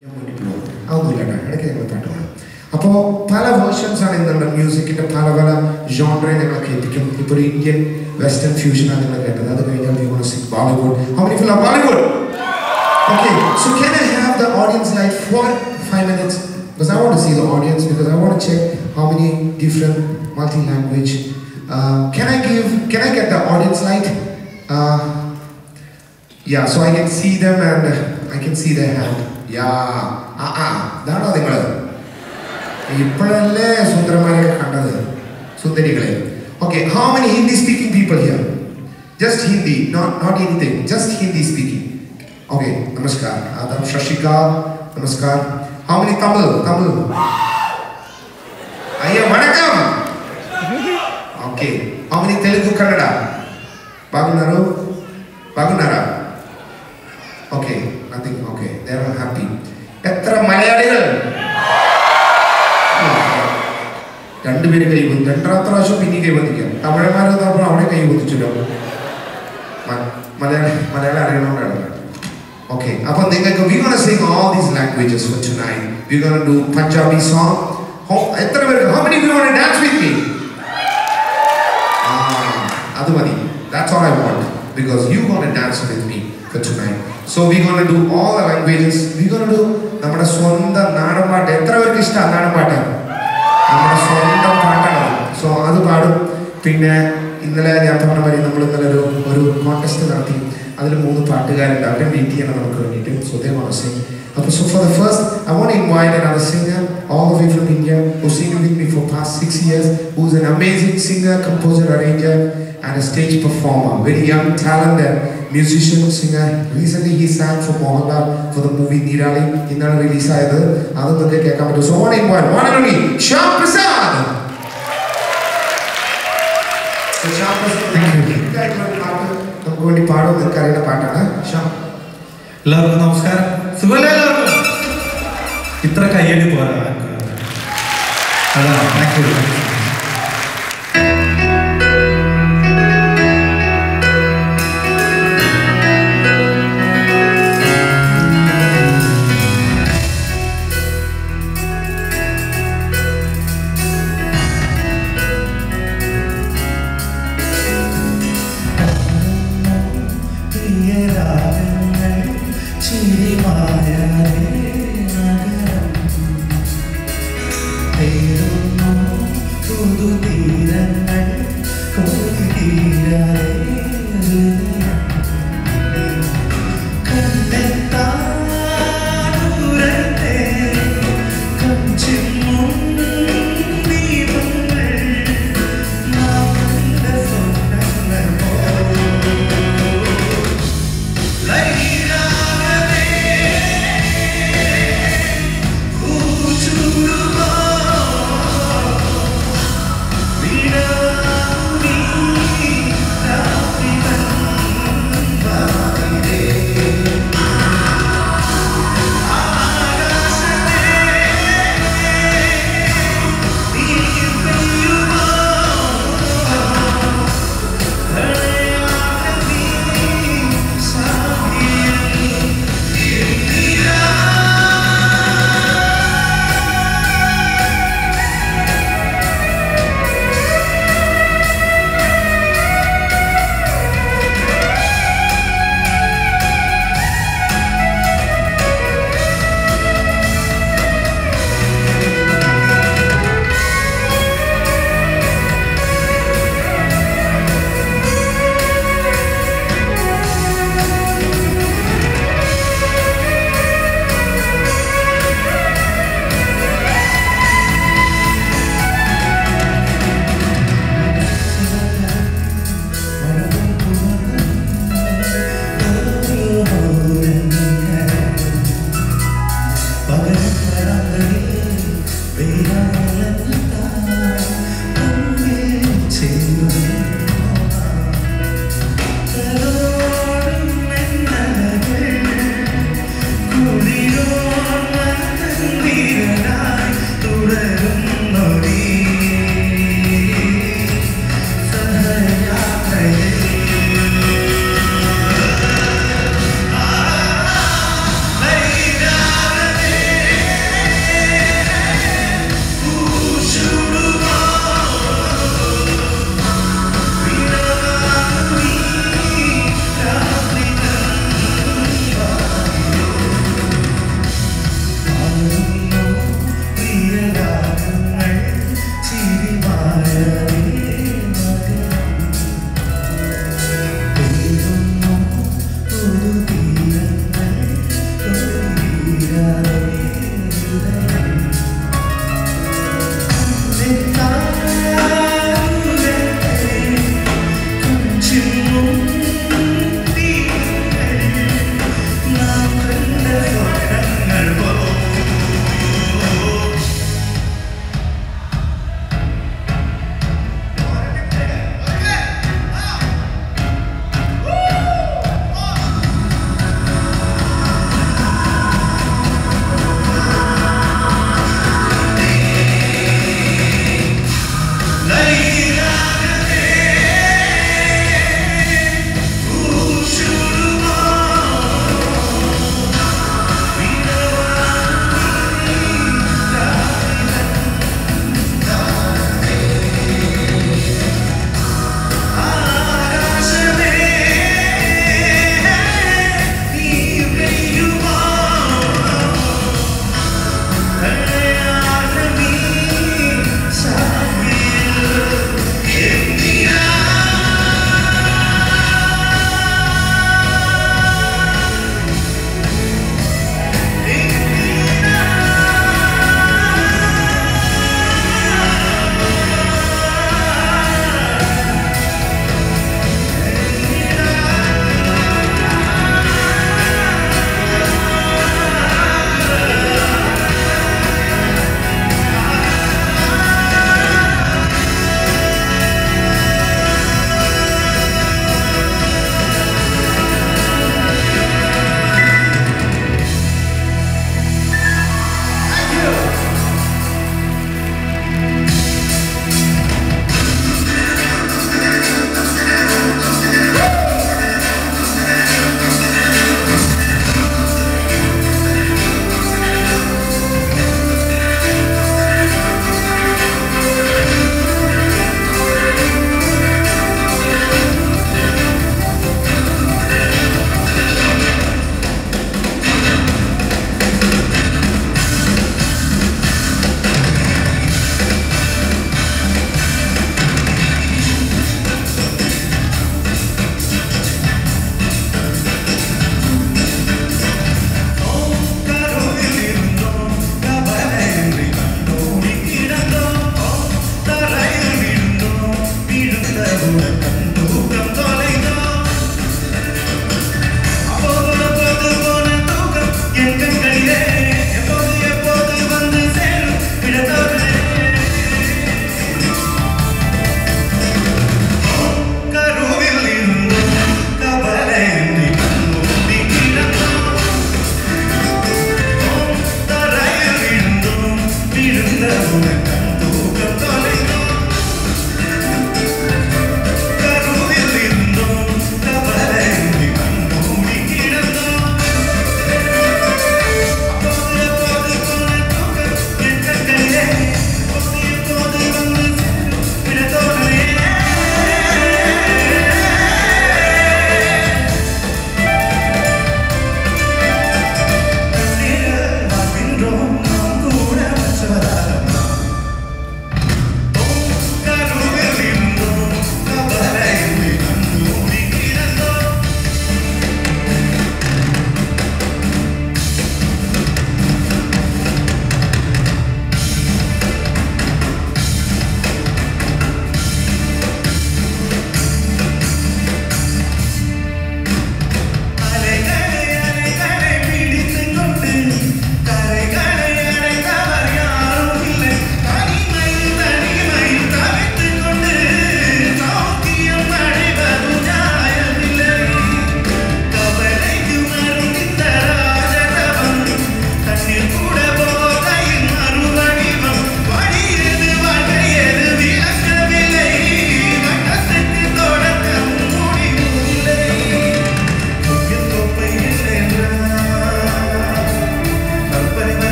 versions are in the music, genre, Indian Western fusion. We want to sing Bollywood. How many people are Bollywood? Okay, so can I have the audience light for 5 minutes? Because I want to see the audience, because I want to check how many different multi-language. Can I get the audience light? Yeah, so I can see them and I can see their hand. Yeah. That's all they got. Okay, how many Hindi speaking people here? Just Hindi, not anything, just Hindi speaking. Okay, namaskar. Adam Shashika, namaskar. How many Tamil? Ayya, vanakkam. Okay, how many Telugu, Kannada? Bagunara? Okay, nothing. Okay, they are happy. Etra Malayaligal. Two people kai vundu. Rendrathra ashu pinni kai vandikka. Tamilamare thapra avane kai vundichiddu. Malayalam. Okay, we're going to sing all these languages for tonight. We're going to do Punjabi song. How many of you want to dance with me? That's all I want. Because you're going to dance with me for tonight. So we're going to do all the languages. We're going to do Namada Swanda Nadamata. Etravarkishta Nadamata. Namada Swanda Patana. So Adu Padu Pinna Indala Yatamari Namuru contest. So they want to sing. So for the first, I want to invite another singer, all the way from India, who's singing with me for past 6 years, who's an amazing singer, composer, arranger, and a stage performer. Very young, talented musician, singer. Recently he sang for Mohanlal for the movie Nirali. In that release, so I want to invite one and only Shyam Prasad. So Shyam Prasad, thank you. I'm going to be part of the Karina Patana. Shyam. Hello, namaskar. Subhanallah. Itra kayyadi pora. Thank you.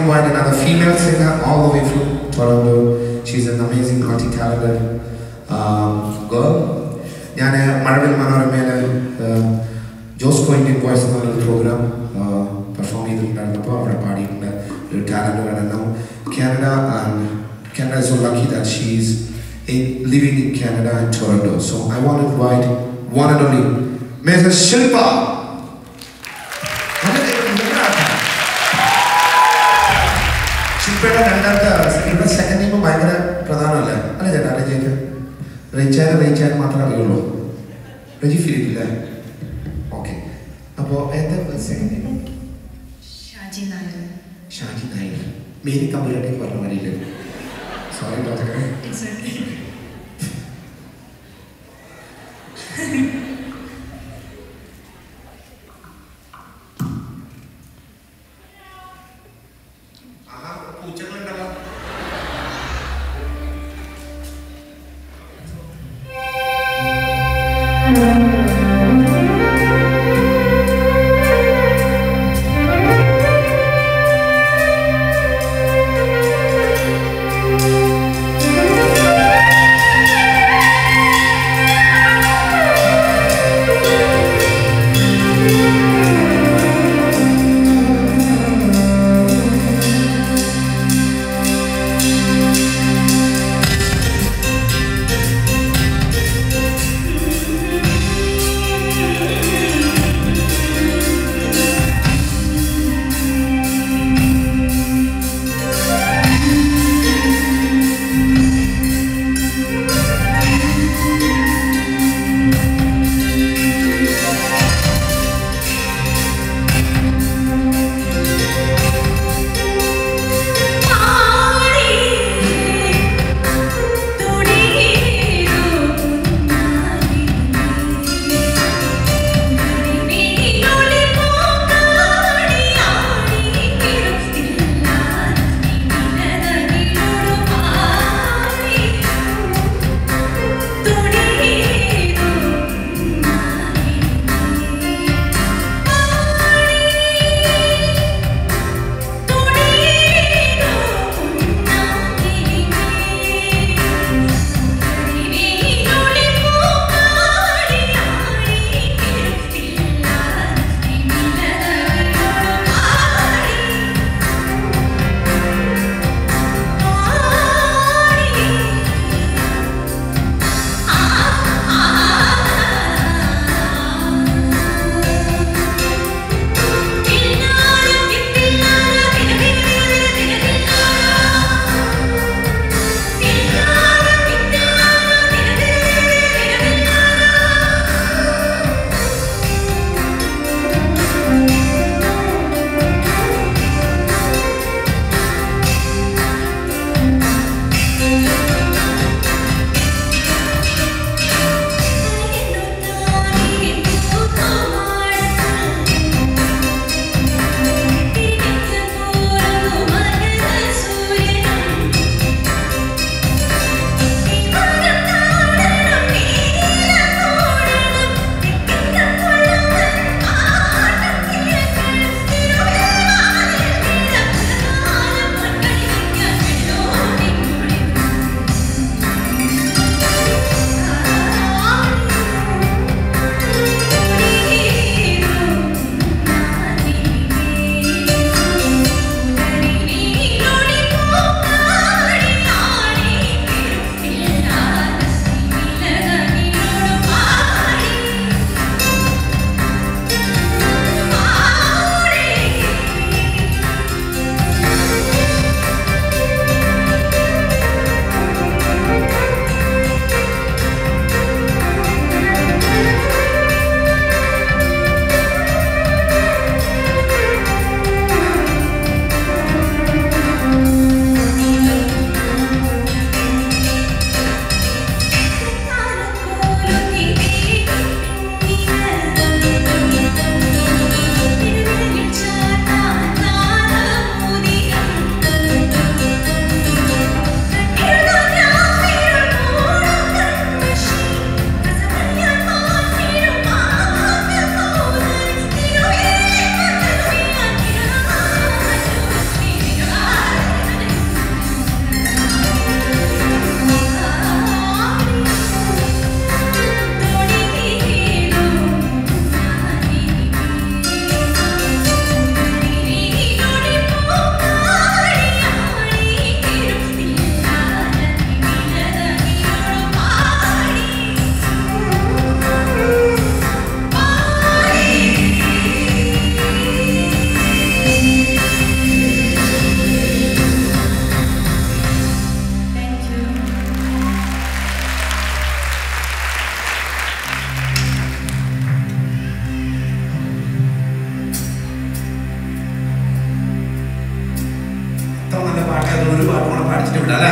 invite another female singer all the way from Toronto. She's an amazing, multi-talented girl. ഞാൻ മഴവിൽ മനോരമയിൽ Josco Indian voice എന്ന് പറഞ്ഞൊരു programme perform ചെയ്തിട്ടുണ്ടായിരുന്നപ്പോൾ അവിടെ പാടിയിട്ടുണ്ട് ഒരു talent വേണം. Canada is so lucky that she's living in Canada and Toronto. So I want to invite one and only Mrs. Shilpa. Shilpa രണ്ടാമത്തെ second name ഭയങ്കര പ്രധാനമല്ല അല്ലേ ചേട്ടാ? റെയിച്ചാൻ മാത്രമേ അറിയുള്ളൂ. റെജി ഫിലിപ്പില്ല. ഓക്കെ, അപ്പോൾ എന്താ second name? Shaji Nair. Mary കമ്പിളിലേക്ക് പറഞ്ഞ മാതിരിയില്ലേ? സോറി ഡോക്ടറെ. പൂച്ചകളുണ്ടല്ലോ.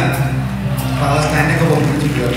അപ്പോൾ ആ സ്റ്റാൻഡൊക്കെ പൊങ്ങിച്ചിട്ട്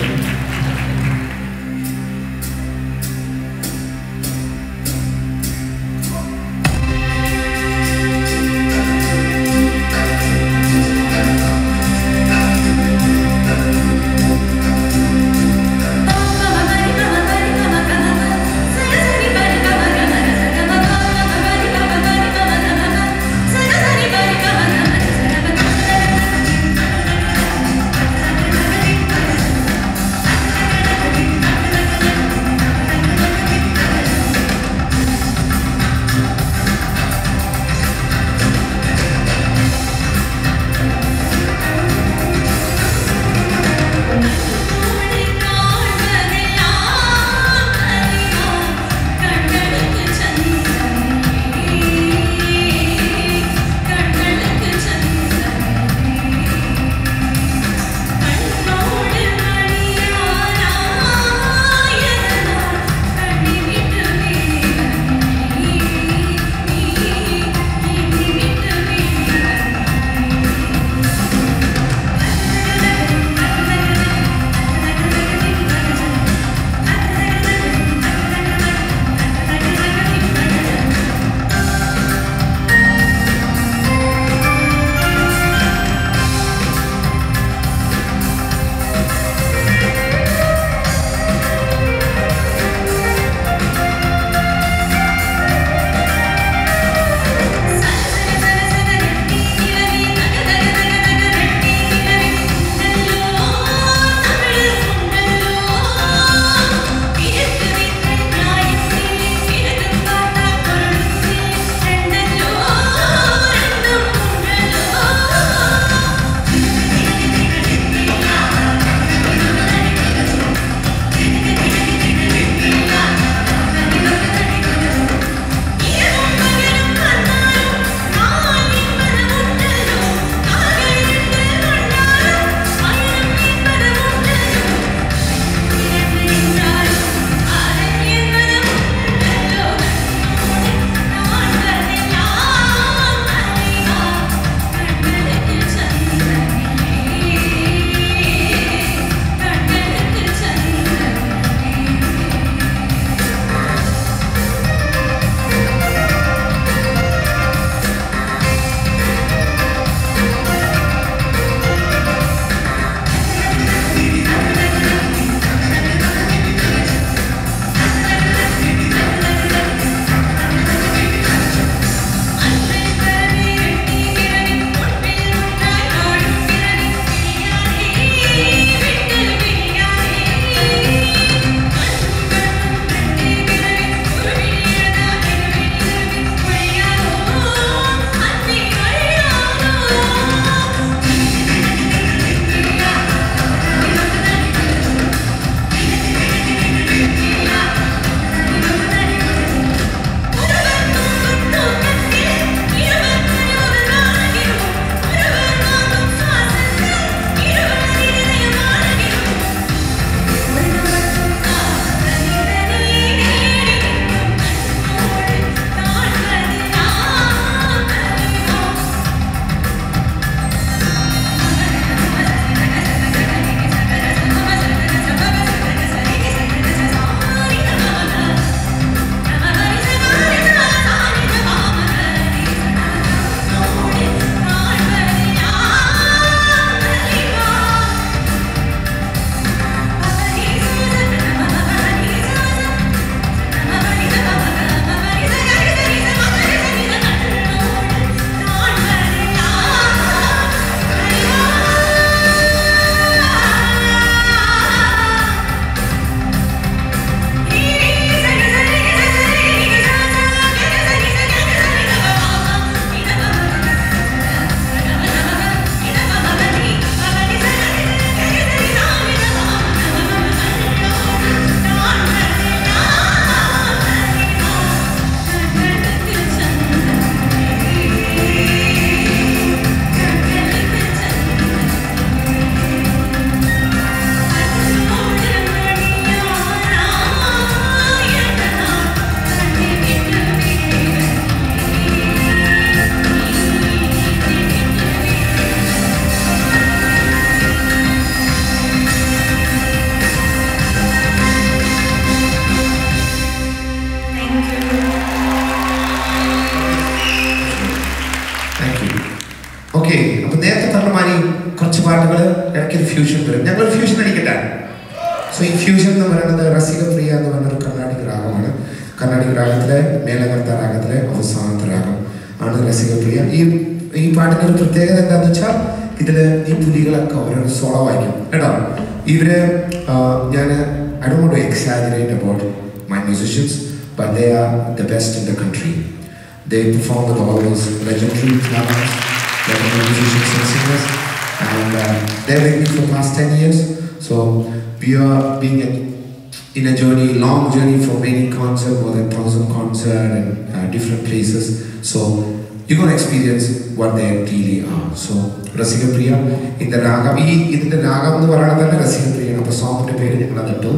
ഇടയ്ക്ക് ഫ്യൂഷൻ വരും. ഞങ്ങൾ ഫ്യൂഷൻ അടിക്കട്ടെ. സോ ഈ ഫ്യൂഷൻ എന്ന് പറയുന്നത് രസികപ്രിയ എന്ന് പറഞ്ഞൊരു കർണാടിക് രാഗമാണ്. കർണാടിക് രാഗത്തിലെ മേലകർത്ത രാഗത്തിലെ അവസാനത്തെ രാഗം ആണ് രസികപ്രിയ. ഈ പാട്ടിൻ്റെ ഒരു പ്രത്യേകത എന്താണെന്ന് വെച്ചാൽ ഇതിൽ ഈ പുലികളൊക്കെ ഓരോരോ സോളോ വായിക്കും കേട്ടോ. ഇവര് ഞാൻ I don't want to exaggerate about my musicians, but they are the best in the country. They perform with all those legendary talents, legendary musicians and singers, and they're with me for the past 10 years. So we are being in a journey, long journey for many concerts, more than 1,000 concerts and different places. So you're going to experience what they really are. So Rasigapriya in the Ragam, in the Ragam എന്ന് പറയുന്നത് തന്നെ രസികപ്രിയ. അപ്പോൾ സോങ്ങിന്റെ പേര് ഞങ്ങൾ അതിട്ടു.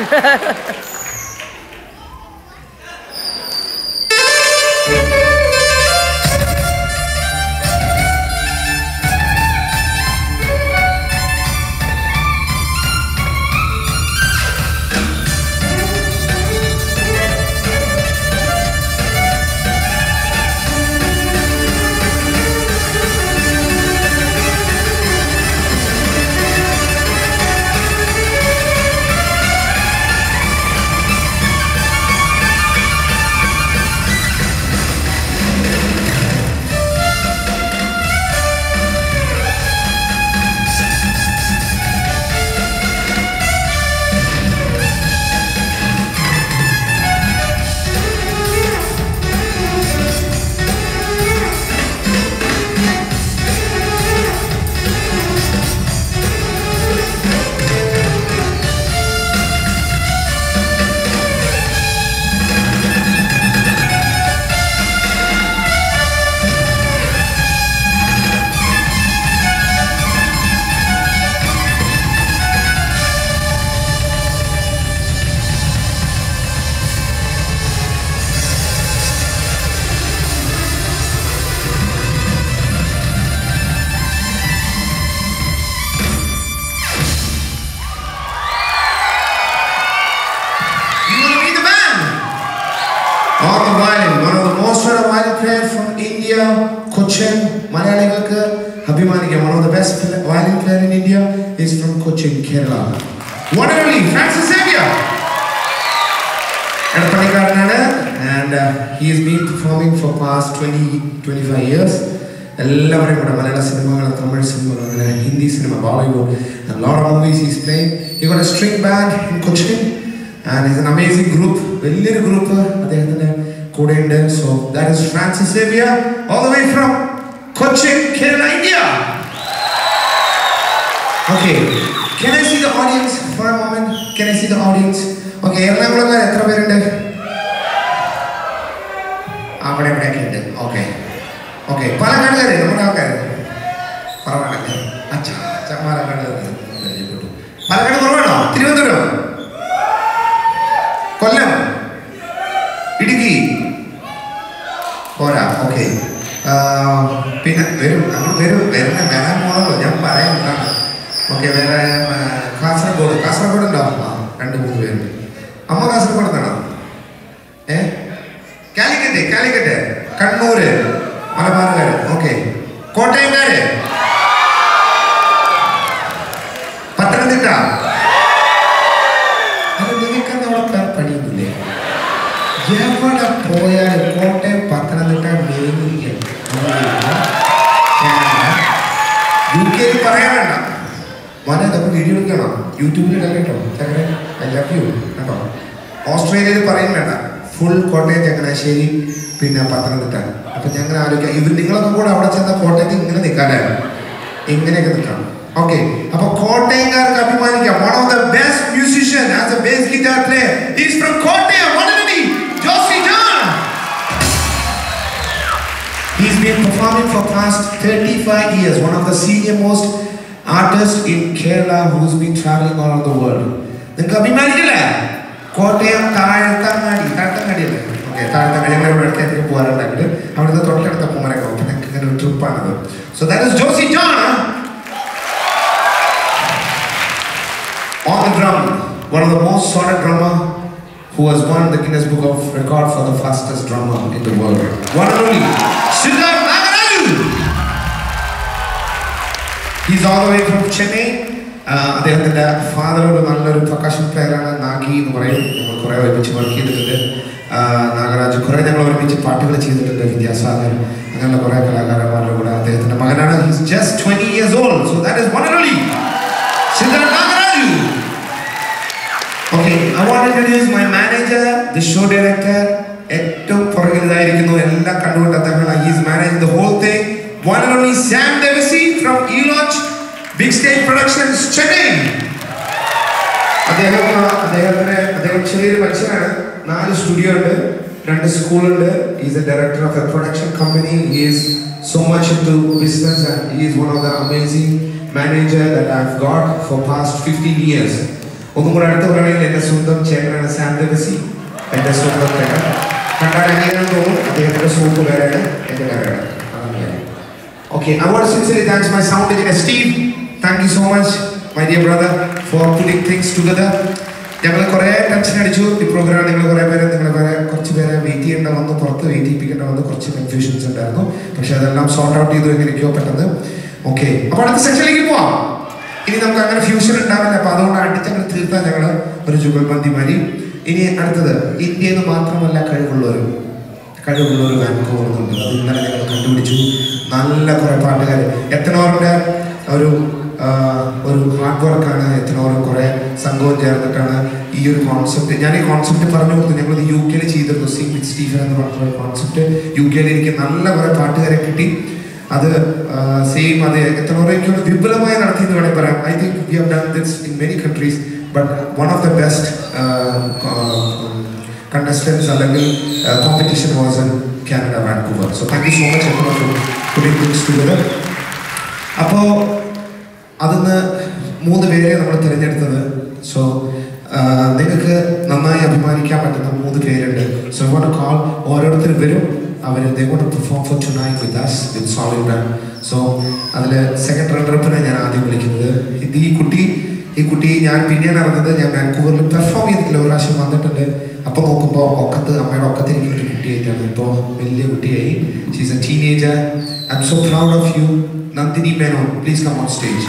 On the violin, one of the most renowned violin players from India, Cochin, Malayalikku, Abhimanikam, one of the best violin players in India is from Cochin, Kerala. One and only, Francis Xavier. And he has been performing for past 20-25 years. എല്ലാവരും കൂടെ മലയാള സിനിമകൾ, തമിഴ് സിനിമകൾ, Hindi cinema, Bollywood, and a lot of movies he's playing. He got a string band in Cochin. And it's an amazing group, വലിയൊരു group അദ്ദേഹത്തിന്റെ കൂടെ ഉണ്ട്. So that is Francis Xavier, all the way from Cochin, Kerala, India. Okay, can I see the audience for a moment? Can I see the audience? Okay, എറണാകുളംകാർ എത്ര പേരുണ്ട്? അവിടെ ഇവിടെയൊക്കെ ഉണ്ട്. Okay, okay, പാലക്കാടുകാര് നമ്മുടെ ആൾക്കാർ കുറവാണല്ലേ? പാലക്കാട് കുറവാണോ? തിരുവനന്തപുരം, കൊല്ലം, ഇടുക്കി പോരാ. ഓക്കെ, പിന്നെ വരും, അങ്ങോട്ട് വരും, വരാൻ പോകണല്ലോ, ഞാൻ പറയാൻ. ഓക്കെ, വേറെ കാസർഗോഡ് ഉണ്ടോ? ആ, 2-3 പേരുണ്ട്. അമ്മ കാസർഗോഡ് നിന്നാണോ? കാലിക്കറ്റ്, കണ്ണൂര്, മലബാറുകാര്. ഓക്കെ, കോട്ടയംകാര്, പത്തനംതിട്ട. അത് നിങ്ങൾക്കെന്താ അവിടെ പണിയൊന്നുമില്ലേ? എവിടെ പോയാലും കോട്ടയം, പത്തനംതിട്ട, UK പറയാൻ വേണ്ട. മോനെ നമുക്ക് വീഡിയോ എടുക്കണം, യൂട്യൂബിൽ ഇടാൻ കേട്ടോ. ചക്കര ഐ ലവ് യു കേട്ടോ. ഓസ്ട്രേലിയയിൽ പറയും വേണ്ട, ഫുൾ കോട്ടയം, ചങ്ങനാശ്ശേരി, പിന്നെ പത്തനംതിട്ട. അപ്പം ഞങ്ങൾ ആലോചിക്കാം, ഇവർ നിങ്ങളൊക്കെ കൂടെ അവിടെ ചെന്ന കോട്ടയത്ത് ഇങ്ങനെ നിൽക്കാനാണ്, ഇങ്ങനെയൊക്കെ നിൽക്കണം. Okay, അപ്പോൾ കോട്ടയംകാർക്ക് അഭിമാനിക്കാം. One of the best musician as a bass guitar player is from Kottayam, one and only Devassy. He's been performing for past 35 years. One of the senior most artists in Kerala who's been traveling all over the world. നിങ്ങൾക്ക് അഭിമാനിക്കില്ലേ? കോട്ടയം താഴത്തങ്ങാടി അല്ലേ? Okay, Thazhathangadi ഞങ്ങൾ ഇവിടെ അടുത്തേക്ക് പോകാറുണ്ടെങ്കിൽ അവിടുത്തെ തൊട്ടടുത്ത പൂമരൊക്കെ ഞങ്ങൾക്ക് ഇങ്ങനെ ഒരു ട്രിപ്പാണത്. So that is Devassy. On the drum, one of the most sought drummer who has won the Guinness Book of Record for the fastest drummer in the world. One and only, he's all the way from Chennai. അദ്ദേഹത്തിൻ്റെ ഫാദറോട് നല്ലൊരു percussion പ്ലെയറാണ്, നാഗി എന്ന് പറയും. നമ്മൾ കുറേ ഒരുമിച്ച് work ചെയ്തിട്ടുണ്ട്. നാഗരാജ് കുറേ ഞങ്ങൾ ഒരുമിച്ച് പാട്ടുകൾ ചെയ്തിട്ടുണ്ട്. വിദ്യാസാഗർ, അങ്ങനെയുള്ള കുറേ കലാകാരന്മാരുടെ കൂടെ. അദ്ദേഹത്തിൻ്റെ മകനാണ്. He's just 20 years old. So that is one and only Siddharth Nagaraju. Okay, I want to introduce my manager, the show director. ഏറ്റവും പുറകിലായിരിക്കുന്നു, എല്ലാം കണ്ടുകൊണ്ട് അദ്ദേഹം. He is managing the whole thing. One and only Sam Devassy from E-Launch Big Stage Productions, Chennai. അദ്ദേഹം ചെറിയൊരു മനുഷ്യനാണ്. 4 studio ഉണ്ട്, 2 സ്കൂളുണ്ട്. He is a director of a production company. He is so much into business and he is one of the amazing manager that I've got for past 15 years. ഒന്നും കൂടെ അടുത്ത് പറയുകയാണെങ്കിൽ എൻ്റെ സ്വന്തം ചേട്ടനാണ് സാം ഡെവസി, എൻ്റെ സ്വന്തം ചേട്ടൻ. കണ്ടാൽ എങ്ങനെയാണെന്ന് തോന്നും, അദ്ദേഹത്തിൻ്റെ സുഹൃത്തുക്കാരാണ് എൻ്റെ പേരാണ്. Okay, I want to sincerely thank my sound engineer Steve. Thank you so much, my dear brother, for putting things together. ഞങ്ങൾ കുറേ ടെൻഷൻ അടിച്ചു ഈ പ്രോഗ്രാം. നിങ്ങൾ കുറേ പേര് കുറച്ച് പേരെ വെയിറ്റ് ചെയ്യേണ്ട വന്നു, പുറത്ത് വെയിറ്റ് ചെയ്യിപ്പിക്കേണ്ട വന്നു, കുറച്ച് കൺഫ്യൂഷൻസ് ഉണ്ടായിരുന്നു. പക്ഷെ അതെല്ലാം സോർട്ട് ഔട്ട് ചെയ്തു എങ്ങനെയൊക്കെയോ പെട്ടെന്ന്. ഓക്കെ, അപ്പോൾ അടുത്ത സെക്ഷനിലേക്ക് പോവാം. ഇനി നമുക്ക് അങ്ങനെ ഫ്യൂഷൻ ഉണ്ടാവില്ല, അപ്പോൾ അതുകൊണ്ട് അടിച്ചങ്ങനെ തീർത്താൽ ഞങ്ങൾ ഒരു ജുഗൽബന്ദി മാരി. ഇനി അടുത്തത് ഇന്ത്യയിൽ നിന്ന് മാത്രമല്ല കഴിവുള്ളവർ വാൻകൂവറുന്നുണ്ട്. അത് ഇന്നലെ ഞങ്ങൾ കണ്ടുപിടിച്ചു. നല്ല കുറേ പാട്ടുകാർ. എത്തനോറിൻ്റെ ഒരു ഹാർഡ് വർക്കാണ്. എത്തനോറും കുറേ സംഘവും ചേർന്നിട്ടാണ് ഈ ഒരു കോൺസെപ്റ്റ്. ഞാൻ ഈ കോൺസെപ്റ്റ് പറഞ്ഞു കൊടുത്തു. ഞങ്ങൾ യു കെയിൽ ചെയ്തിരുന്നു. സിംഗ് വിത്ത് സ്റ്റീഫൻ എന്ന് പറഞ്ഞ കോൺസെപ്റ്റ് യു കെയിൽ എനിക്ക് നല്ല കുറേ പാട്ടുകാരെ കിട്ടി. അത് സെയിം അത് എത്തനോറേക്കും വിപുലമായി നടത്തിയെന്ന് വേണമെങ്കിൽ പറയാം. I think we have done this in many countries, but one of the best contestants അല്ലെങ്കിൽ competition was in Canada, Vancouver. So thank you so much for putting things together. അപ്പോൾ അതിന്ന് 3 പേരെ നമ്മൾ തിരഞ്ഞെടുത്തത്. സോ നിങ്ങൾക്ക് നന്നായി അഭിമാനിക്കാൻ പറ്റുന്ന 3 പേരുണ്ട്. So I want to call ഓരോരുത്തർ വരും. they want to perform for tonight with us with solid band. So അതിൽ സെക്കൻഡ് റണ്ണറപ്പിനെ ഞാൻ ആദ്യം വിളിക്കുന്നത്. ഈ കുട്ടി ഞാൻ പിന്നെയാണ് അറിഞ്ഞത്. ഞാൻ വാൻകൂവറിൽ പെർഫോം ചെയ്തിട്ടില്ല, ഒരു പ്രാവശ്യം വന്നിട്ടുണ്ട്. അപ്പോൾ നോക്കുമ്പോൾ അമ്മയുടെ ഒക്കത്തിരിക്കുന്ന ഒരു കുട്ടിയായിട്ടാണ്. ഇപ്പോൾ വലിയ കുട്ടിയായി. She's a teenager. I am so proud of you. Nandini Menon, please come on stage.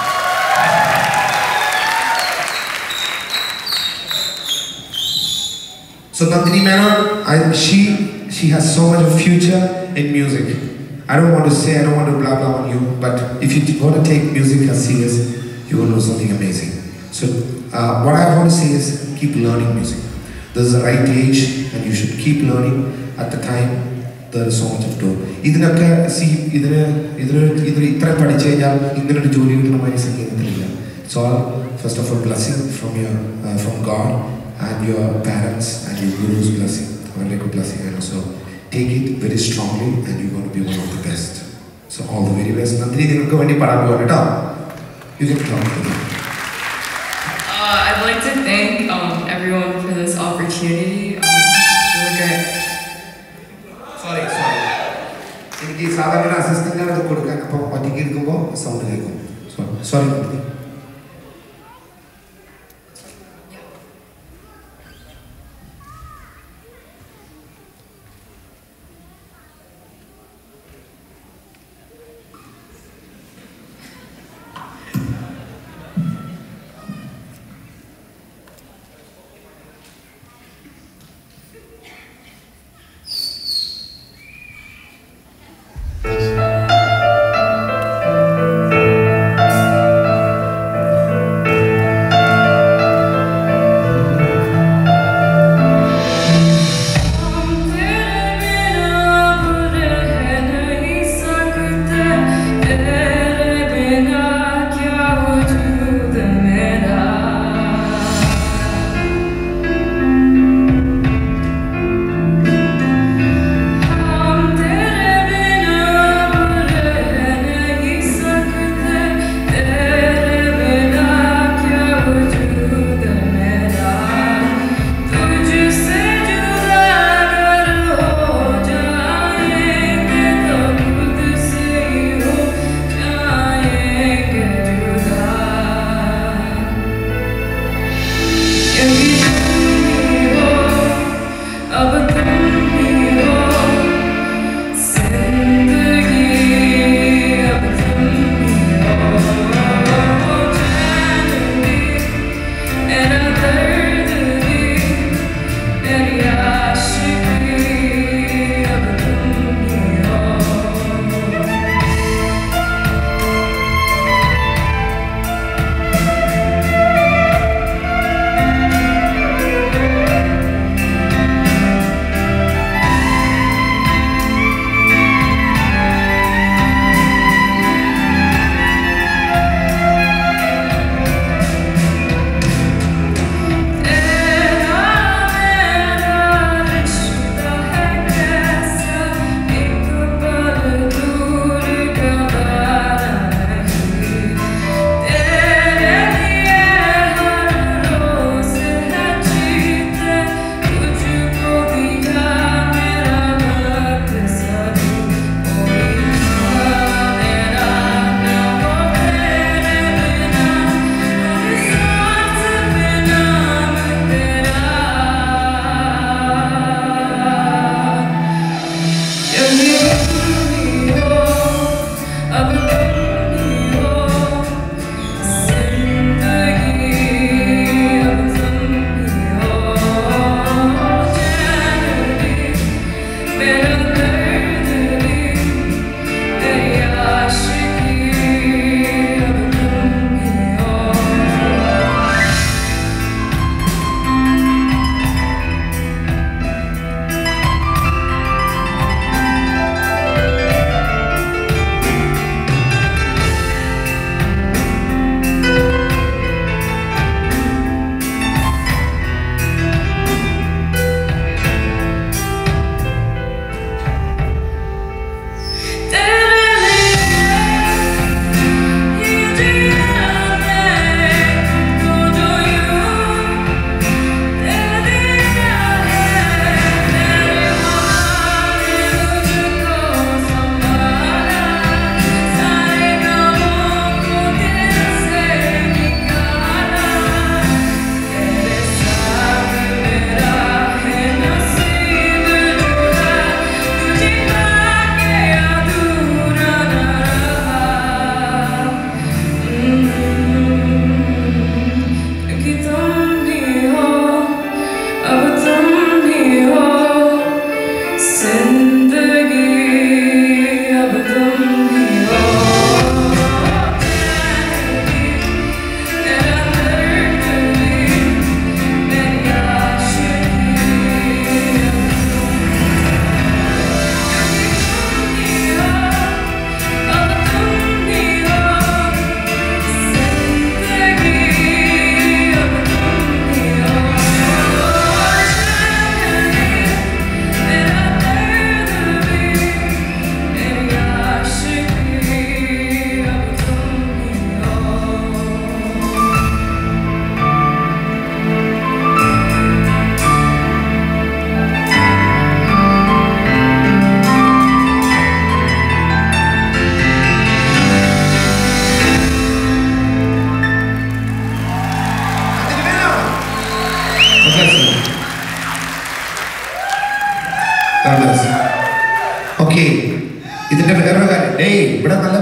So Nandini Menon, she has so much of future in music. I don't want to blah blah on you, but if you want to take music as serious, you will know something amazing. So what I want to say is keep learning music. This is the right age and you should keep learning. At the time there is so much of dope. ഇതിനൊക്കെ ഇത്ര പഠിച്ചു കഴിഞ്ഞാൽ ഇങ്ങനൊരു ജോലി കിട്ടണമായി സംഗീതത്തിലില്ല. It's all first of all blessing from God and your parents and your guru's blessing, a very good blessing, and also take it very strongly and you're going to be one of the best. So all the very best. Nandini, നിങ്ങൾക്ക് വേണ്ടി പാടാൻ പോവാണ് കേട്ടോ. You can talk to them. I'd like to thank everyone for this opportunity. Really great. Sorry. എനിക്ക് സാധാരണ അസിസ്റ്റന്റിനാണ് കൊടുക്കാൻ, അപ്പോൾ ഒറ്റയ്ക്ക് എടുക്കുമ്പോൾ സൗണ്ട് കേൾക്കും. Sorry.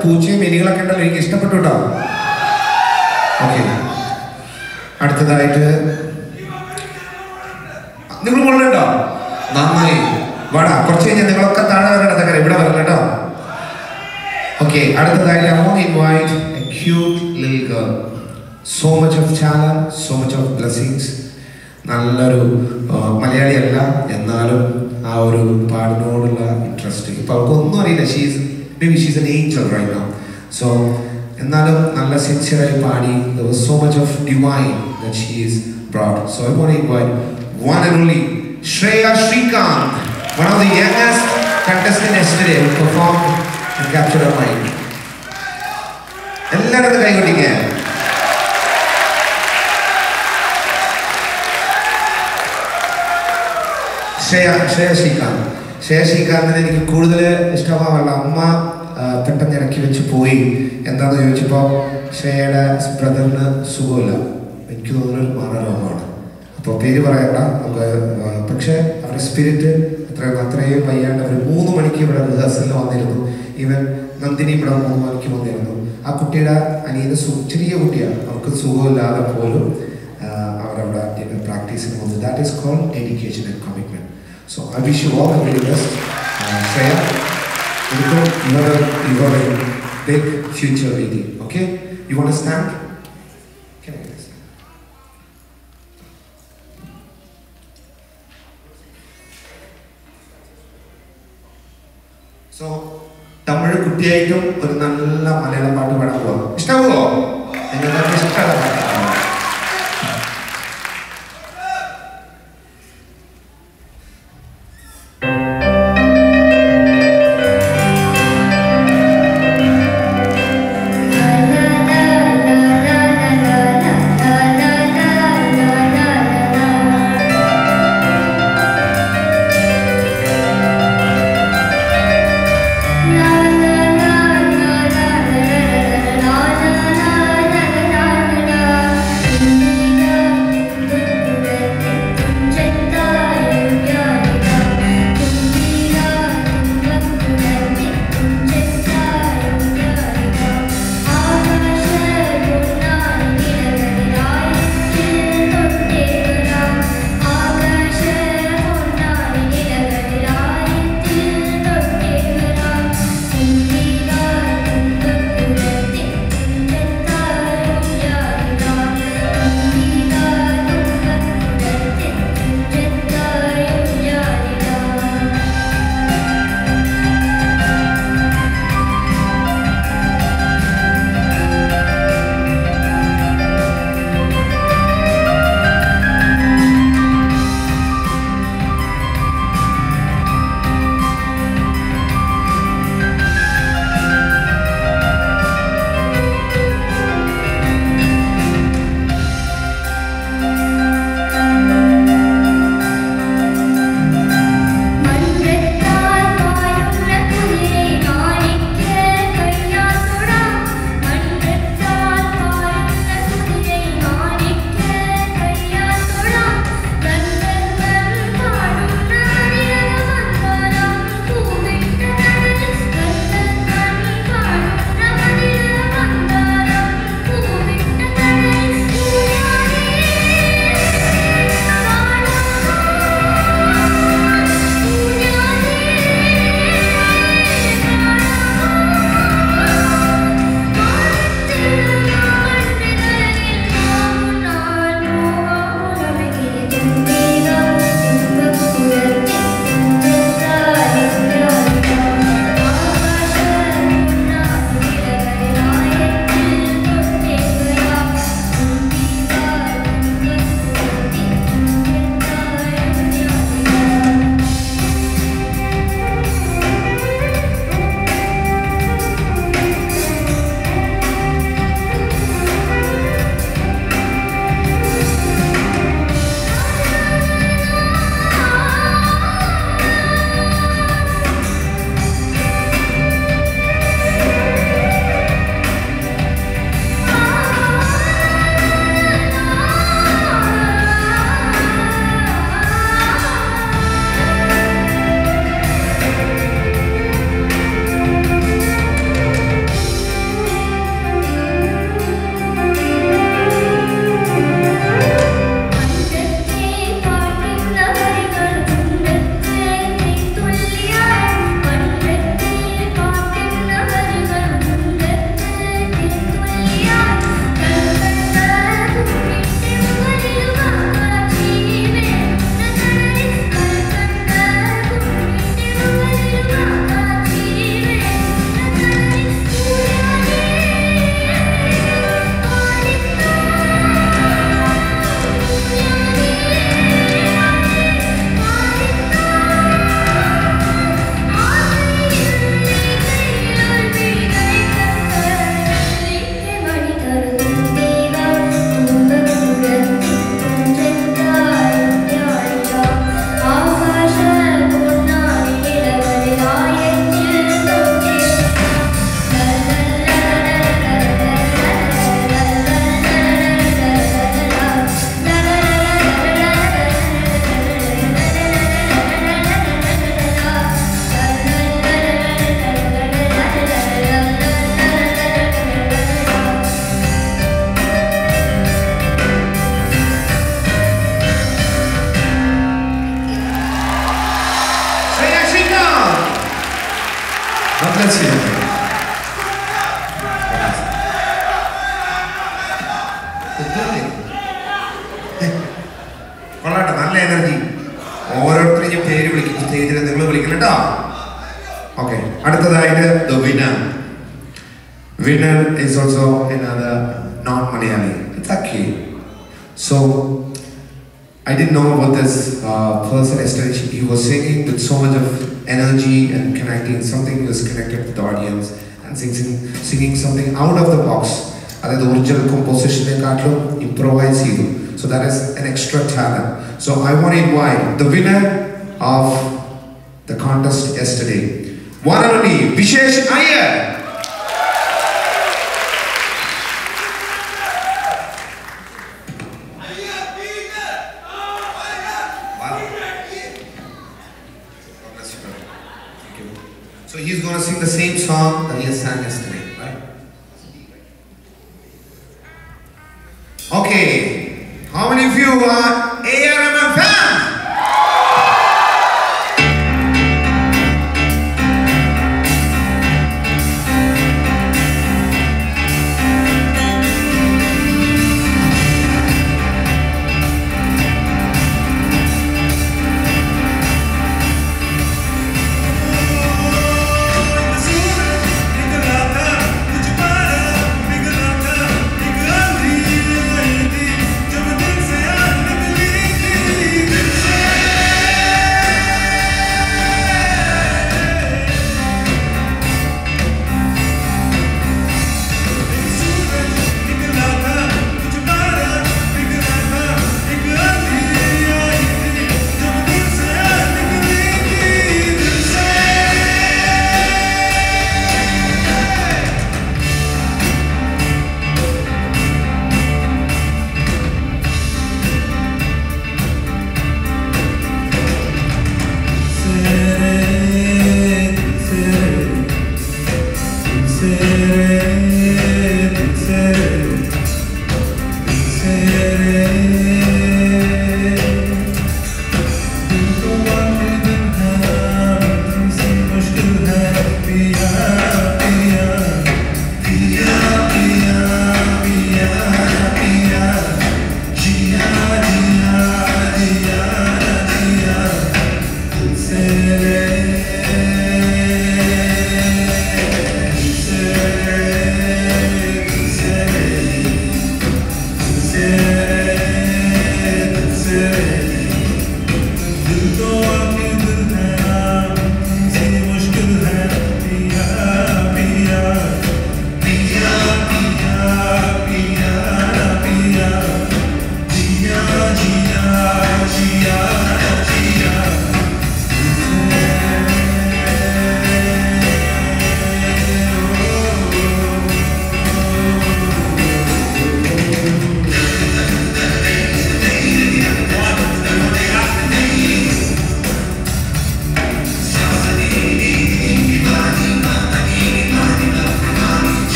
പൂച്ചയും എലികളൊക്കെ ഉണ്ടല്ലോ, എനിക്ക് ഇഷ്ടപ്പെട്ടു കേട്ടോ. ഓക്കെ, അടുത്തതായിട്ട് നിങ്ങൾ കൊള്ളുണ്ടോ? നന്നായി. വേടാ, കുറച്ച് കഴിഞ്ഞാൽ നിങ്ങളൊക്കെ താഴെ വരേണ്ടതൊക്കെ ഇവിടെ വരണം കേട്ടോ. ഓക്കെ, അടുത്തതായിട്ട് I want to invite a cute little girl. So much of talent, so much of blessings. നല്ലൊരു മലയാളിയല്ല, എന്നാലും ആ ഒരു പാടിനോടുള്ള ഇൻട്രസ്റ്റ്. ഇപ്പം അവൾക്കൊന്നും അറിയില്ല. maybe she's an angel right now. So എന്നാലും നല്ല സിൻസിയറായി പാടി. There was so much of divine that she is brought. So I want to invite one and only Shreya Srikanth, one of the youngest contestants yesterday who performed and captured her mind. എല്ലാവരും കൈ കൊട്ടിക്കുക. ശ്രേയ ശ്രീകാന്തിനെ എനിക്ക് കൂടുതൽ ഇഷ്ടമാവാനുള്ള അമ്മ പെട്ടെന്ന് ഇറക്കി വെച്ച് പോയി. എന്താണെന്ന് ചോദിച്ചപ്പോൾ ശ്രേയയുടെ ബ്രദറിന് സുഖമില്ല, എനിക്ക് തോന്നുന്നൊരു മാനരോഗമാണ്. അപ്പോൾ പേര് പറയണ്ട നമുക്ക്. പക്ഷേ അവരുടെ സ്പിരിറ്റ് അത്രയും വയ്യാണ്ട് അവർ 3 മണിക്ക് ഇവിടെ റിഹേഴ്സലിൽ വന്നിരുന്നു. ഈവൻ നന്ദിനി ഇവിടെ 3 മണിക്ക് വന്നിരുന്നു. ആ കുട്ടിയുടെ അനിയന് ചെറിയ കുട്ടിയാണ്, അവർക്ക് സുഖമില്ലാതെ പോലും അവരവിടെ പ്രാക്ടീസിന് വന്നു. That is called dedication and commitment. So I wish you all the very best. Shreya, you got a big future waiting. Okay, you want to stand? Can I stand? So Tamil കുട്ടിയായിട്ടും ഒരു നല്ല മലയാളം പാട്ട് പാടാൻ പോവാം. ഇഷ്ടമാവോ? നിങ്ങൾക്ക് ഇഷ്ടമുള്ള പാട്ട്. la la la la la la la la la നല്ല എനർജി ഓരോരുത്തരെയും പേര് വിളിക്കും സ്റ്റേജിൽ നിങ്ങൾ വിളിക്കണം കേട്ടോ ഓക്കെ അടുത്തതായിട്ട് the winner is also another non-Malayali it's okay so I didn't know about this person yesterday he was singing with so much of energy and connecting something was connected with the audience and singing something out of the box the original composition improvise so that is an extra talent so I want to invite the winner of the contest yesterday one and only Vishesh Iyer so he's going to sing the same song that he has sang yesterday right okay how many of you are ARM fans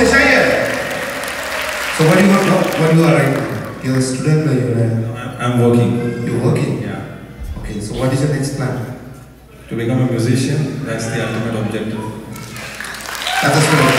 So what do you are right now? You're a student or you're I'm working. You're working? Yeah. Okay, so what is your next plan? To become a musician, that's the ultimate objective. That's a spirit.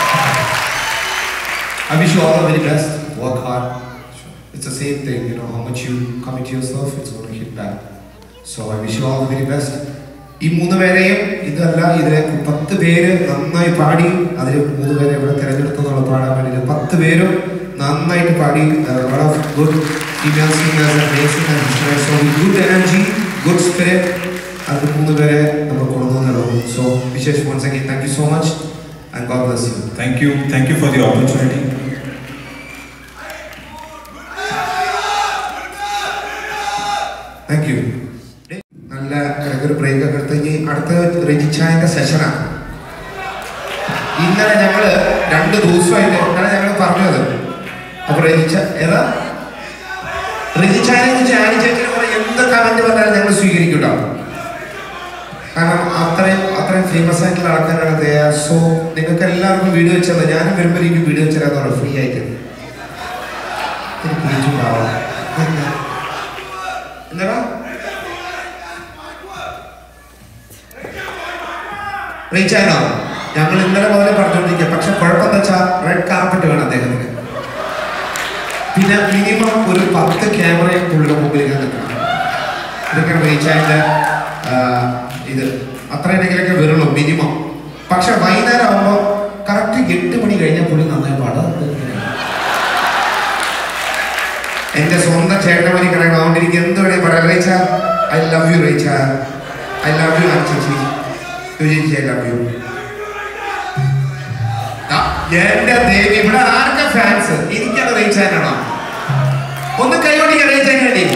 I wish you all the very best. Work hard. It's the same thing, you know, how much you commit yourself, it's going to hit back. So I wish you all the very best. ഈ 3 പേരെയും ഇതല്ല ഇതിലെ 10 പേര് നന്നായി പാടി അതിൽ 3 പേരെ ഇവിടെ തിരഞ്ഞെടുത്തെന്നുള്ള പാടാൻ വേണ്ടി 10 പേരും നന്നായിട്ട് പാടി lot of good female singers and male singers instruments. So with good energy, good spirit, അത് 3 പേരെ നമ്മൾ കൊണ്ടുവന്നുള്ളൂ. So Vishesh, once again thank you so much and God bless you. Thank you for the opportunity. Thank you. നല്ല ഒരു break ഒക്കെ എടുത്ത് ഇനി അടുത്ത രജിച്ചായന്റെ സെഷനാണ്. ഇന്നലെ ഞങ്ങള് 2 ദിവസമായിട്ട് ഇന്നലെ ഞങ്ങൾ പറഞ്ഞത് അപ്പൊ രജിച്ചായനെ കുറിച്ച് ആനി ചേച്ചിനെ കുറെ എന്ത് കമന്റ് പറഞ്ഞാലും ഞങ്ങൾ സ്വീകരിക്കൂട്ടോ. കാരണം അത്രയും ഫേമസ് ആയിട്ടുള്ള ആൾക്കാരാണ്. സോ നിങ്ങൾക്ക് എല്ലാവർക്കും വീഡിയോ വെച്ചത് ഞാനും വരുമ്പോഴേക്കും വീഡിയോ വെച്ചാൽ ഫ്രീ ആയിട്ട് എന്താ റീച്ചാനോ ഞങ്ങൾ ഇന്നലെ മുതലേ പറഞ്ഞുകൊണ്ടിരിക്കുക. പക്ഷെ കുഴപ്പമെന്ന് വെച്ചാൽ റെഡ് കാർപ്പറ്റ് വേണം അദ്ദേഹത്തിന്. പിന്നെ മിനിമം ഒരു 10 ക്യാമറയും പുള്ളിയുടെ മുമ്പിലേക്ക് നിൽക്കണം. ഇതൊക്കെയാണ് റീച്ചാൻ്റെ ഇത്. അത്രയെങ്കിലൊക്കെ വരുള്ളൂ മിനിമം. പക്ഷെ വൈകുന്നേരം ആകുമ്പോൾ കറക്റ്റ് 8 മണി കഴിഞ്ഞാൽ പുള്ളി നന്നായി പാടാം. എന്റെ സ്വന്തം ചേട്ടന്മാരി കിടക്കണം. അതുകൊണ്ട് എനിക്ക് എന്ത് വേണേ പറയാം. Richa I love you. Richa I love you. ചേച്ചി ചേച്ചി ഐ ലവ് യു. എന്റെ ദേവി ഇവിടെ ആർക്കെ ഫാൻസ്? എനിക്കത് റീച്ചാനാണോ? ഒന്ന് കൈകൊണ്ടിരിക്കാൻ റീച്ചാൻ വേണ്ടി.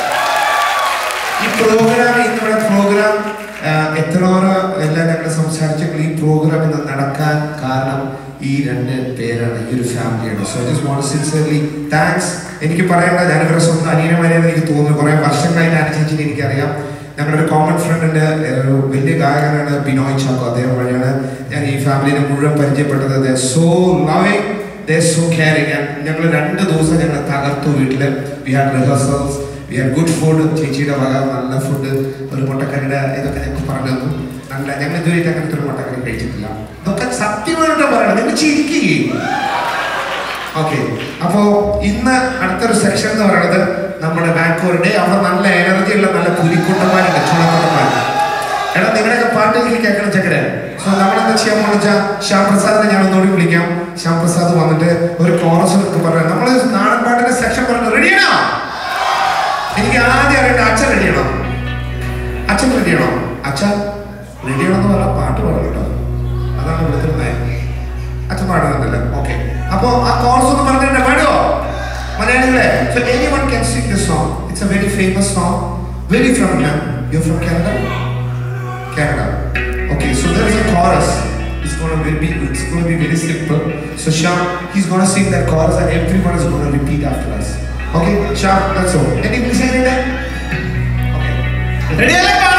ഈ പ്രോഗ്രാം ഇന്നിവിടെ പ്രോഗ്രാം എത്രയോരോ എല്ലാം ഞങ്ങൾ സംസാരിച്ചെങ്കിൽ ഈ പ്രോഗ്രാം ഇന്ന് നടക്കാൻ കാരണം ഈ 2 പേരാണ്, ഈ ഒരു ഫാമിലിയാണ്. So I just want sincerely thanks. എനിക്ക് പറയേണ്ട ഞാനിവരെ സ്വന്തം അനിയന്മാരെന്ന് എനിക്ക് തോന്നുന്നു. കുറേ വർഷങ്ങളായിട്ട് ആനി ചേച്ചിനെ എനിക്കറിയാം. ഞങ്ങളുടെ ഒരു കോമൺ ഫ്രണ്ട് ഉണ്ട്, ഒരു വലിയ ഗായകനാണ് ബിനോയ് ചാക്കോ. അദ്ദേഹം വഴിയാണ് ഞാൻ ഈ ഫാമിലിനെ മുഴുവൻ പരിചയപ്പെട്ടത്. They so loving, they so caring. ഞങ്ങൾ 2 ദിവസം ഞങ്ങൾ തകർത്തു വീട്ടിൽ. We had rehearsals, we had good food. ചേച്ചിയുടെ വക നല്ല ഫുഡ്, ഒരു മുട്ടക്കറിയുടെ ഇതൊക്കെ ഞങ്ങൾക്ക് പറഞ്ഞു തന്നു. നല്ല ഞങ്ങൾ ഇതുവരെയായിട്ട് അങ്ങനത്തെ ഒരു മുട്ടക്കറി കഴിച്ചിട്ടില്ല. ഇതൊക്കെ സത്യമായിട്ട് പറയണം, നിങ്ങൾ ചിരിക്കുകയും. ഓക്കെ, അപ്പോൾ ഇന്ന് അടുത്തൊരു സെക്ഷൻ എന്ന് പറയുന്നത് നമ്മുടെ ബാക്ക്വേർഡ്. അവർ നല്ല എനർജി ഉള്ള നല്ല പുലിക്കുട്ടന്മാരുണ്ട്, ചുണക്കുട്ടന്മാർ. എടാ നിങ്ങളുടെയൊക്കെ പാട്ട് എനിക്ക് കേൾക്കണം ചക്കര. സോ നമ്മളെന്താ ചെയ്യാൻ പോകുന്ന വെച്ചാൽ ശ്യാം പ്രസാദിനെ ഞാൻ ഒന്നുകൂടി വിളിക്കാം. ശ്യാം പ്രസാദ് വന്നിട്ട് ഒരു കോറസ് പറയാം. നമ്മൾ നാടൻ പാട്ടിന്റെ സെക്ഷൻ പറഞ്ഞു. റെഡിയാണോ? എനിക്ക് ആദ്യം അറിയേണ്ട അച്ഛൻ റെഡിയാണോ? അച്ഛൻ റെഡിയാണോ? അച്ഛൻ റെഡിയാണോന്ന് പറഞ്ഞാൽ പാട്ട് പാടാം കേട്ടോ. അതാണ് വിളിക്കുന്നത്. അച്ഛൻ പാടുന്നുണ്ടല്ലോ. ഓക്കെ, അപ്പോ ആ കോഴ്സ് ഒന്ന് പറഞ്ഞിട്ട് പാടുവോ മലയാളികളെ? So anyone can sing this song. It's a very famous song. Where are you from, man? You're from Canada? Canada. Okay, so there is a chorus. It's going to be very simple. So Sham, he's going to sing that chorus and everyone is going to repeat after us. Okay, Sham, that's all. Anything say anything? Okay. Ready?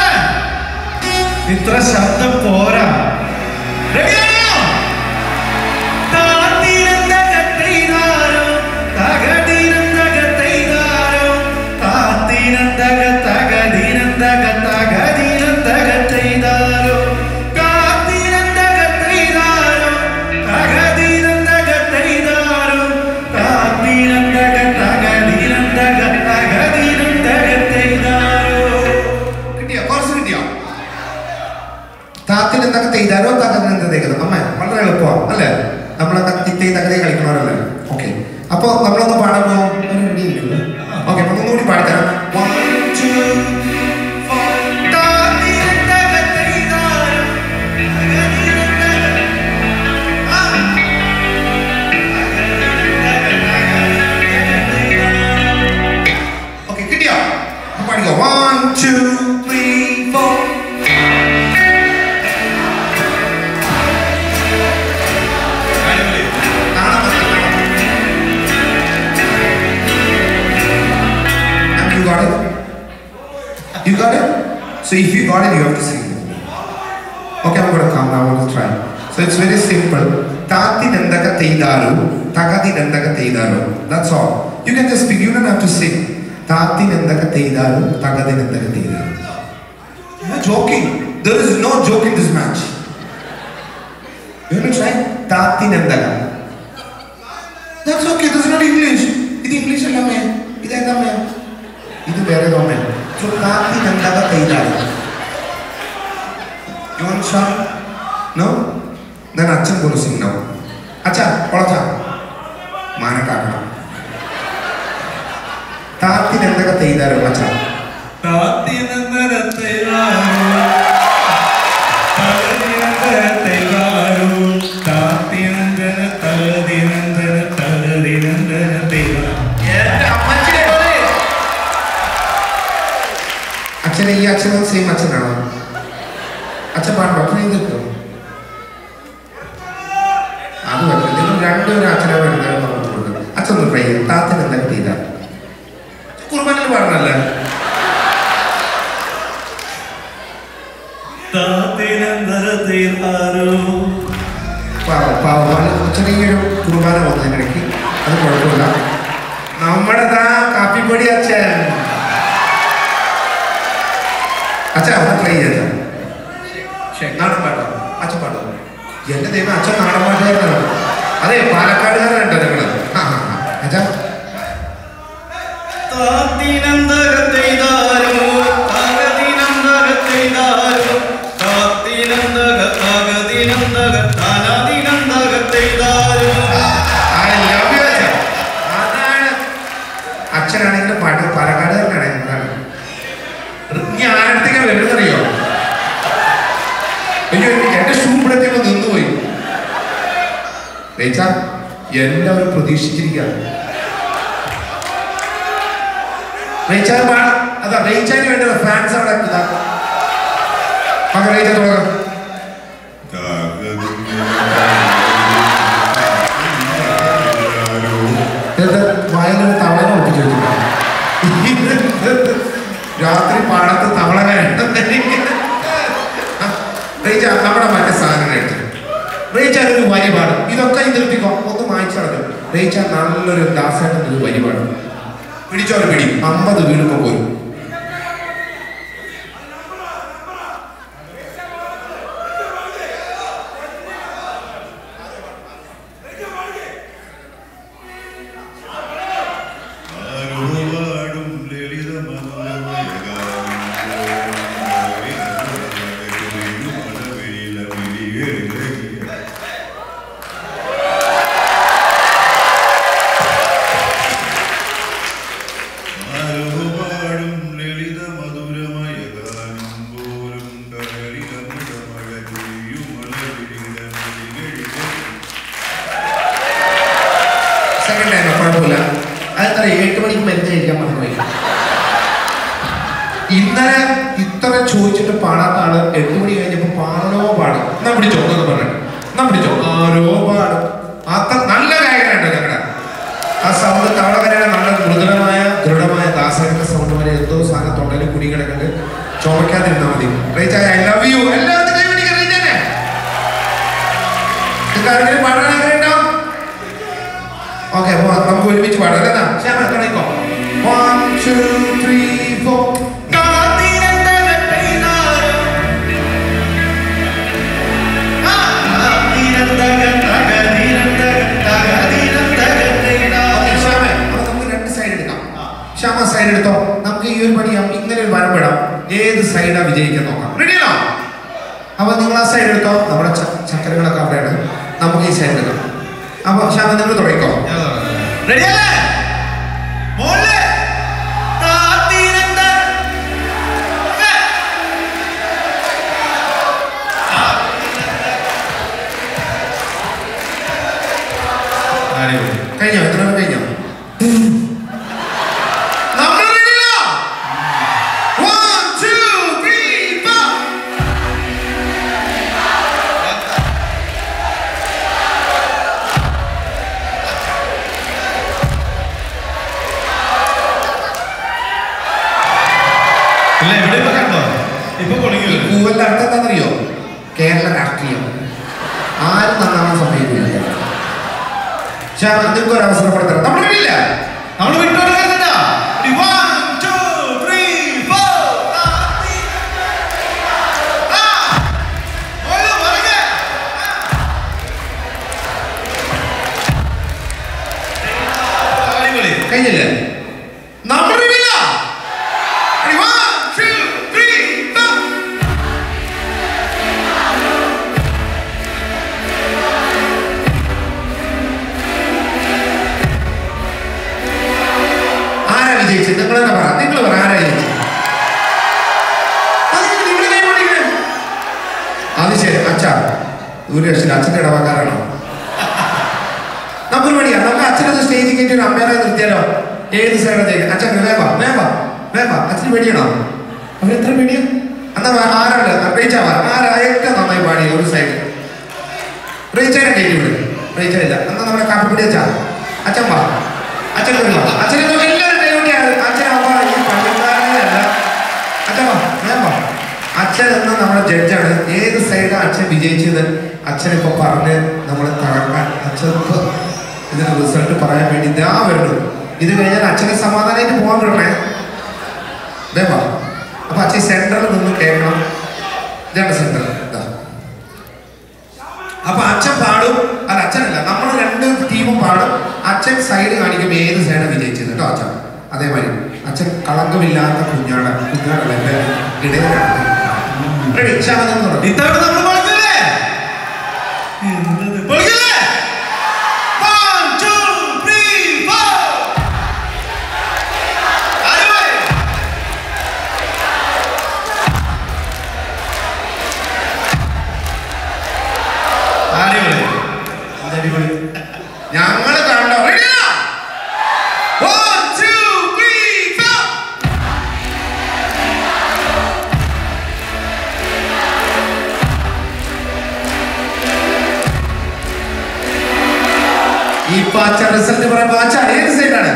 ഇത്ര ശബ്ദം പോരാ. ചെയ്താലോ തകർന്ന് തേക്കുന്നത് അമ്മ വളരെ എളുപ്പമാണ് അല്ലേ? നമ്മളൊക്കെ തിത്തേ തകരെ കളിക്കണവരല്ലേ? ഓക്കെ, അപ്പോൾ നമ്മളൊന്ന് പാടുമ്പോൾ ഓക്കെ, അപ്പൊ ഒന്നുകൂടി പാടിത്തരാം. ഓക്കെ, കിട്ടിയോ? പാടിക്കോ. 1 2 3 4. You got it? So if you got it, you have to sing it. Okay, I'm going to come now. I want to try. So it's very simple. Tati nandaka teidaru, takati nandaka teidaru. That's all. You can just speak. You don't have to sing. Tati nandaka teidaru, takati nandaka teidaru. You're joking. There is no joke in this match. You want to try? Tati nandaka. That's okay. This is not English. It's English alla me. It's alla me. It's very common. So tati nandaka teidaru. You want to try? No? Then Achan going to sing now. Acha, Palacha. Manakaka. Tati nandaka teidaru, Acha. Tati nandaka teidaru. Tati nandaka teidaru. Tati nandaka tati nandaka tati nandaka teidaru. Achan is Achan same Achan now. Acha പാട്ട് ഭക്ഷണം കിട്ടും അത് പറ്റില്ല നിങ്ങൾ രണ്ടുപേരും അച്ഛനെ വരുന്നത് അച്ഛൻ ഒന്ന് ട്രൈ ചെയ്യും താത്തിന് എന്തൊക്കെ ചെയ്ത കുർബാനയിൽ പാടണല്ലേ ചെറിയൊരു കുർബാന വന്നതിനിടയ്ക്ക് അത് കുഴപ്പമില്ല നമ്മുടെ കാപ്പിപ്പൊടി അച്ഛൻ അച്ഛൻ അവിടെ ട്രൈ ചെയ്ത നാടൻ പാട്ടോ അച്ഛൻ പാട്ടോ എന്റെ ദൈവം അച്ഛൻ നാടൻ പാട്ടുകാരനാണ് അതെ പാലക്കാടുകാരനുണ്ടോ നിങ്ങള് അച്ഛാ അച്ഛനാണെങ്കിലും പാട്ട് പാലക്കാടുകാരനാണ് എന്താണ് ഇനി ആരടുത്തേക്കാണ് വരുന്നറിയോ അയ്യോ എന്റെ ഷൂ ഇവിടത്തേക്ക് നിന്നുപോയി റേച്ച എല്ലാവരും പ്രതീക്ഷിച്ചിരിക്കുകയാണ് റേച്ചാൻ അതാ റേച്ചാന് വേണ്ട ഫാൻസ് അവിടെ മകൻ റേച്ച തുടങ്ങാം വയലൊരു തവള ഒപ്പിച്ചു വെച്ചിട്ടുണ്ട് രാത്രി പാടത്ത് തവള റേച്ച നമ്മുടെ മറ്റേ സാധനങ്ങൾ എടുത്തു റേച്ചാൻ ഒരു വരി പാടും ഇതൊക്കെ ഇതിർത്തിക്കോ ഒന്ന് വായിച്ചു നടക്കും റേച്ചാൻ നല്ലൊരു ദാസേട്ടൻ ഒരു വരി പാടും പിടിച്ചോറ് പിടി 50 വീടുമ്പോ പോരും ഇന്നലെ ഇത്ര ചോദിച്ചിട്ട് പാടാത്ത ആള് 8 മണി കഴിഞ്ഞപ്പോ പാടോ പാടും എന്നാ പിടിച്ചോ എന്നൊക്കെ പറഞ്ഞു എന്നാ പിടിച്ചോ ആരോ പാടും അത്ര നല്ല ഗായകനാണ് ഞങ്ങളുടെ ആ സൗണ്ട് തവളകരയുടെ നല്ല മൃദുലമായ ദൃഢമായ ദാസന്റെ സൗണ്ട് വരെ എന്തോ സാധനം തൊണ്ടയിൽ കുടി കിടക്കണ്ട് ചോദിക്കാതിരുന്നാൽ മതി റേച്ച ഐ ലവ് യു എല്ലാവരും പാടാൻ ആഗ്രഹം ഓക്കെ നമുക്ക് ഒരുമിച്ച് പാടാം അല്ലേ ശ്യാമ തുടങ്ങിക്കോ 1 2 3 4 ശ്യാമ സൈഡ് എടുത്തോ നമുക്ക് ഈ ഒരു പണിയാം ഇങ്ങനെ ഒരു വരമ്പിടാം ഏത് സൈഡാ വിജയിക്കാൻ നോക്കാം റെഡിയാണോ അപ്പൊ നിങ്ങൾ ആ സൈഡ് എടുത്തോ നമ്മുടെ ചക്കരകളൊക്കെ അവിടെയാണ് നമുക്ക് ഈ സൈഡ് എടുക്കാം അപ്പൊ ശ്യാമ നിങ്ങൾ തുടങ്ങിക്കോ റെഡിയല്ലേ കഴിഞ്ഞോ എത്ര കഴിഞ്ഞോ പൂവന്റെ അർത്ഥം എന്താണെന്നറിയോ കേരള രാഷ്ട്രീയം ആരും നന്നാവാൻ സമയമില്ല. പക്ഷെ നിങ്ങൾക്ക് ഒരു അവസരം കൊടുത്തരാം. നമ്മൾ കഴിയില്ല, നമ്മൾ വിട്ടോടുന്നില്ല. കഴിഞ്ഞില്ലേ? നമ്മൾ കഴിയില്ല. നിങ്ങൾ തന്നെ പറ, നിങ്ങൾ പറ ആരാ ജയിച്ചത്? നിങ്ങൾ കൈ പൊട്ടിക്കണേ. അത് ശരി, അച്ഛാ ഒരു ലക്ഷം അച്ഛൻ്റെ ഇടവക്കാരാണോ? നമുക്കൊരു പണിയാ, നമുക്ക് അച്ഛനത് സ്റ്റേജിൽ കയറ്റി ഒരു അമ്മേനെ നിർത്തിയാലോ? ഏത് സൈഡാ ജയിക്കുക? അച്ഛൻ വേവാ അച്ഛന് പേടിയാണോ? അവരെത്ര പേടിയാ? എന്നാ ആരാണ് റീച്ചാവാ? ആരാ ഏറ്റവും നന്നായി പാടി ഒരു സൈഡ്? റീച്ചേനെ കയറ്റി വിടും. റീച്ചില്ല എന്നാ നമ്മുടെ കാപ്പിപ്പൊടി അച്ഛാ. അച്ഛൻ വാ, അച്ഛൻ വരുവാ. അച്ഛനെ എല്ലാവരും കൈകൊണ്ടിയാണ്. അച്ഛനാവാ ഈ പള്ളിക്കാരനല്ല. അച്ഛൻ വാ, ഞാൻ വാ. അച്ഛൻ എന്ന നമ്മുടെ ജഡ്ജാണ്. ഏത് സൈഡാണ് അച്ഛൻ വിജയിച്ചത് അച്ഛനിപ്പോ പറഞ്ഞ് നമ്മളെ തകർക്കാൻ അച്ഛനിപ്പോ ഇതിന് റിസൾട്ട് പറയാൻ വേണ്ടി ഇതാ വരുന്നു. ഇത് കഴിഞ്ഞാൽ അച്ഛനെ സമാധാനമായിട്ട് പോകാൻ വിടണേ. വേവാ. അപ്പൊ അച്ഛൻ സെന്ററിൽ നിന്ന് കേൾക്കണം. ഇതാണ് സെന്റർ. അപ്പൊ അച്ഛൻ പാടും. അല്ല അച്ഛനല്ല, നമ്മൾ രണ്ട് ടീമും പാടും. അച്ഛൻ സൈഡ് കാണിക്കും ഏത് സൈഡാണ് വിജയിച്ചത് കേട്ടോ അച്ഛൻ. അതേമാതിരി അച്ഛൻ കളങ്കമില്ലാത്ത കുഞ്ഞാടല്ല ഇടയിലാണ്. റെഡി? ഇത്തവണ നമ്മൾ പഠിച്ചില്ലേ? പഠിച്ചില്ലേ? 1 2 3 4 അടിപൊളി. ഞങ്ങള് കണ്ടോ? റെഡിയാ? 1 2 3 4 ഈ പാച്ച റിസൾട്ട് പറയാൻ പാച്ച ഏത് സൈഡാണ്?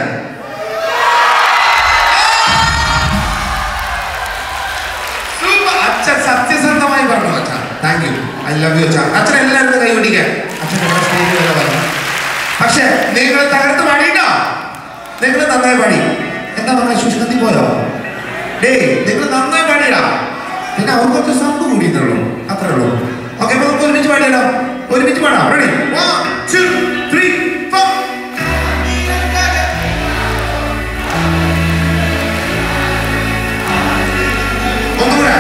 അച്ഛൻ സത്യസന്ധമായി പറഞ്ഞു. അച്ഛ thank you, I love you അച്ഛ. അച്ഛൻ എല്ലാവരും കൈ പിടിക്കാൻ. അച്ഛൻ സ്റ്റേജിൽ വരെ പറഞ്ഞു. പക്ഷെ നിങ്ങൾ തകർത്ത് പാടിയിട്ടോ? നിങ്ങൾ നന്നായി പാടി. എന്താ പറഞ്ഞ സുഷ്കത്തി പോയോ? ഡേ നിങ്ങൾ നന്നായി പാടിയിടാ. പിന്നെ അവർക്കൊക്കെ സൗണ്ട് കൂടിയിട്ടുള്ളൂ, അത്രേ ഉള്ളൂ. ഓക്കെ, അപ്പൊ നമുക്ക് ഒരുമിച്ച് പാടിയിടാം. ഒരുമിച്ച് പാടാം. റെഡി? 1 2 3 4 ഒന്നുകൂടെ.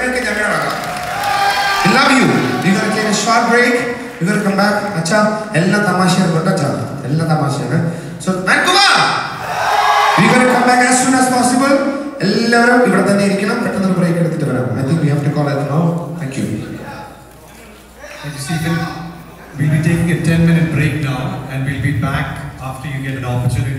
We love you. We're going to take a short break. We're going to come back. Acha, ella tamasha gotta chala. Ella tamasha. So, Vancouver! We're going to come back as soon as possible. Ellarum ivada irikkanam pettannu break edutittu varam. I think we have to call it now. Thank you. Thank you, Stephen. We'll be taking a 10-minute break now, and we'll be back after you get an opportunity